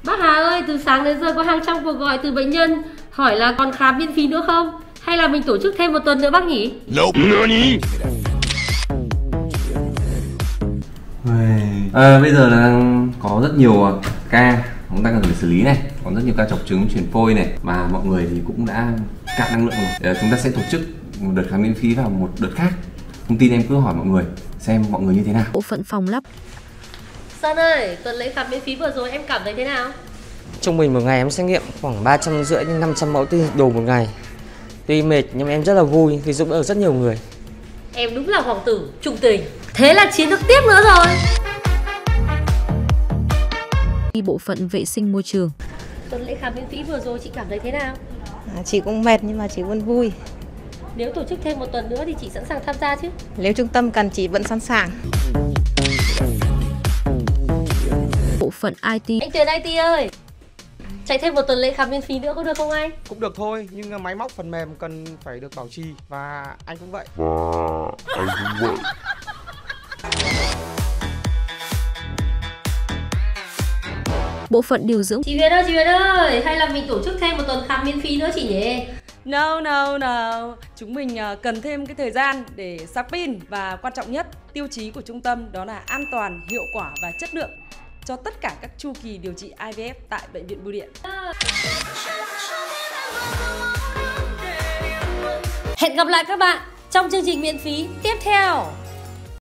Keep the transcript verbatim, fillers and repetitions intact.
Bác Hà ơi, từ sáng đến giờ có hàng trăm cuộc gọi từ bệnh nhân hỏi là còn khám miễn phí nữa không? Hay là mình tổ chức thêm một tuần nữa bác nhỉ? Nope. Nani? À, bây giờ là có rất nhiều ca chúng ta cần phải xử lý này, còn rất nhiều ca chọc trứng chuyển phôi này mà mọi người thì cũng đã cạn năng lượng rồi. Chúng ta sẽ tổ chức một đợt khám miễn phí vào một đợt khác. Thông tin em cứ hỏi mọi người xem mọi người như thế nào. Bộ phận phòng lắp. Sơn ơi, tuần lễ khám miễn phí vừa rồi em cảm thấy thế nào? Trung bình một ngày em xét nghiệm khoảng ba trăm rưỡi đến năm trăm mẫu đồ một ngày. Tuy mệt nhưng em rất là vui vì giúp đỡ rất nhiều người. Em đúng là hoàng tử trung tình. Thế là chiến được tiếp nữa rồi. Bộ phận vệ sinh môi trường. Tuần lễ khám miễn phí vừa rồi chị cảm thấy thế nào? À, chị cũng mệt nhưng mà chị vẫn vui. Nếu tổ chức thêm một tuần nữa thì chị sẵn sàng tham gia chứ? Nếu trung tâm cần chị vẫn sẵn sàng. Bộ phận i tê. Anh Tuyền i tê ơi, chạy thêm một tuần lễ khám miễn phí nữa có được không anh? Cũng được thôi, nhưng máy móc phần mềm cần phải được bảo trì và anh cũng vậy. Và anh cũng vậy. Bộ phận điều dưỡng. Chị Huyền ơi, chị Huyền ơi, hay là mình tổ chức thêm một tuần khám miễn phí nữa chị nhỉ? No, no, no. Chúng mình cần thêm cái thời gian để sạc pin và quan trọng nhất, tiêu chí của trung tâm đó là an toàn, hiệu quả và chất lượng cho tất cả các chu kỳ điều trị i vê ép tại Bệnh viện Bưu Điện. Hẹn gặp lại các bạn trong chương trình miễn phí tiếp theo.